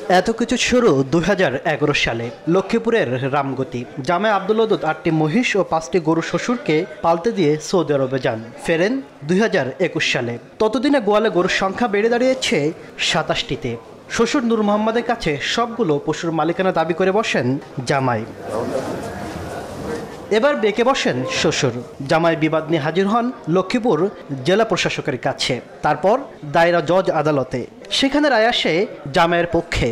এত কিছু শুরু 2011 সালে লক্ষ্মীপুরের রামগতি। জামাই আব্দুল ওদুদ 8টি মহিষ ও 5টি গরু শ্বশুরকে পালতে দিয়ে সৌদি আরবে যান, ফেরেন 2021 সালে। ততদিনে গোয়ালে গরুর সংখ্যা বেড়ে দাঁড়িয়েছে 27টিতে। শ্বশুর নূর মোহাম্মদের কাছে সবগুলো পশুর মালিকানা দাবি করে বসেন জামাই। এবার বেঁকে বসেন শ্বশুর। জামাই বিবাদ নিয়ে হাজির হন লক্ষ্মীপুর জেলা প্রশাসকের কাছে, তারপর দায়রা জজ আদালতে। সেখানে রায় আসে জামাইয়ের পক্ষে।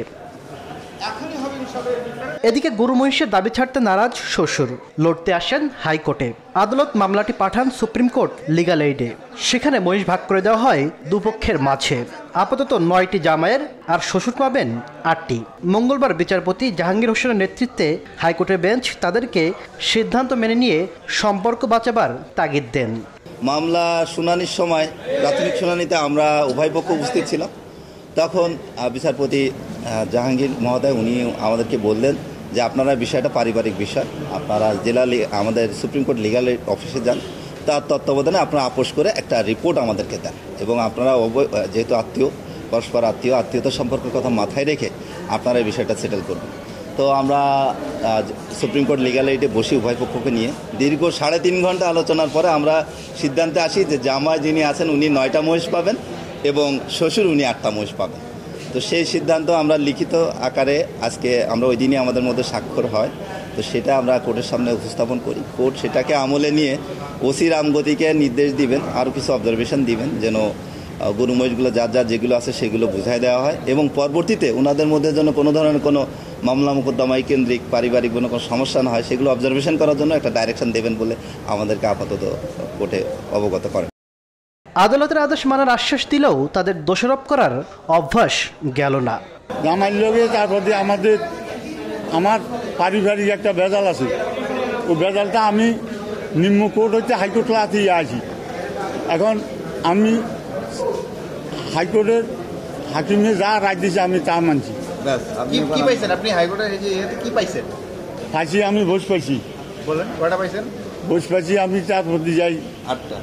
এদিকে গরু মহিষের দাবি ছাড়তে নারাজ শ্বশুর, লড়তে আসেন হাইকোর্টে। আদালত মামলাটি পাঠান সুপ্রিম কোর্ট লিগ্যাল এইডে। সেখানে মহিষ ভাগ করে দেওয়া হয় দুপক্ষের মাঝে। আপাতত 9টি জামাইয়ের আর শ্বশুর পাবেন 8টি। মঙ্গলবার বিচারপতি জাহাঙ্গীর হোসেনের নেতৃত্বে হাইকোর্টের বেঞ্চ তাদেরকে সিদ্ধান্ত মেনে নিয়ে সম্পর্ক বাঁচাবার তাগিদ দেন। মামলা শুনানির সময় প্রাথমিক শুনানিতে আমরা উভয় পক্ষ উপস্থিত ছিলাম। তখন বিচারপতি জাহাঙ্গীর মহোদয় উনি আমাদেরকে বললেন যে আপনারা বিষয়টা পারিবারিক বিষয়, আপনারা জেলা আমাদের সুপ্রিম কোর্ট লিগ্যাল অফিসে যান, তার তত্ত্বাবধানে আপনারা আপোষ করে একটা রিপোর্ট আমাদেরকে দেন এবং আপনারা যেহেতু আত্মীয়, পরস্পর আত্মীয়তা সম্পর্কের কথা মাথায় রেখে আপনারা এই বিষয়টা সেটেল করবেন। তো আমরা সুপ্রিম কোর্ট লিগ্যাল এইডে বসি উভয় পক্ষকে নিয়ে দীর্ঘ 3.5 ঘন্টা আলোচনার পরে আমরা সিদ্ধান্তে আসি যে জামাই যিনি আছেন উনি 9টা মহিষ পাবেন এবং শ্বশুর উনি 8টা মহিষ পাবেন। তো সেই সিদ্ধান্ত আমরা লিখিত আকারে আজকে আমরা ওই দিনই আমাদের মধ্যে স্বাক্ষর হয়। তো সেটা আমরা কোর্টের সামনে উপস্থাপন করি। কোর্ট সেটাকে আমলে নিয়ে ওসি রামগতিকে নির্দেশ দিবেন, আরও কিছু অবজারভেশন দিবেন যেন গরু মহিষগুলো যার যেগুলো আছে সেগুলো বুঝাই দেওয়া হয় এবং পরবর্তীতে ওনাদের মধ্যে যেন কোনো ধরনের কোনো মামলা মোকদ্দমায় কেন্দ্রিক পারিবারিক কোনো সমস্যা না হয় সেগুলো অবজারভেশন করার জন্য একটা ডাইরেকশন দেবেন বলে আমাদেরকে আপাতত কোর্টে অবগত করেন। আদালতের আদেশ মানার আশ্বাস দিলেও তাদের দোষারোপ করার অভ্যাস গেল না। জামাইয়ের লোকে তারপর আমার পারিবারিক একটা ভেজাল আছে, ওই ভেজালটা আমি নিম্ন কোর্ট হচ্ছে হাইকোর্ট লাতিয়ে আসি। এখন আমি হাইকোর্টের হাকিমে যা রায় দিয়েছে আমি তা মানছি। কি পাইছেন আপনি হাইকোর্টের কি পাইছেন? পাইছি আমি ভোজ পাইছি। বলেন কয়টা পাইছেন? ভোজ পাইছি আমি তার প্রতি যাই 8টা।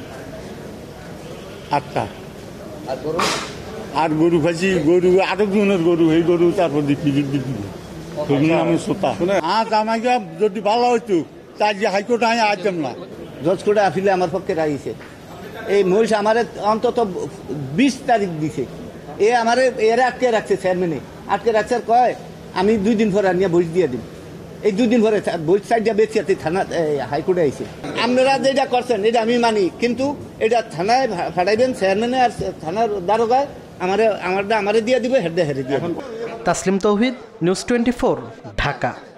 আর গরু পাইছি, গরু আরেকজনের গরু, এই গরু তার প্রতি ফিরিয়ে দিতে আমি শ্রোতা। আজ আমাকে যদি ভালো হইতো তাই যে হাইকোর্টে আমি আসতাম না। জজ কোর্টে আপিলে আমার পক্ষে রাইছে। এই মহিষ আমার অন্তত 20 তারিখ দিছে। আমারে এরা আটকে রাখছে, চেয়ারম্যানে আটকে রাখছে। আর কয় আমি 2 দিন পরে নিয়ে বই দিয়ে দিন। এই 2 দিন পরে বই সাইডটা বেঁচে থানা হাইকোর্টে আইছে। আপনারা যেটা করছেন এটা আমি মানি, কিন্তু এটা থানায় ফাটাইবেন চেয়ারম্যানে আর থানার দারোগায় আমারে দিয়ে দিবে, হেডে দিয়ে। তাসলিম তৌহিদ, নিউজ 24, ঢাকা।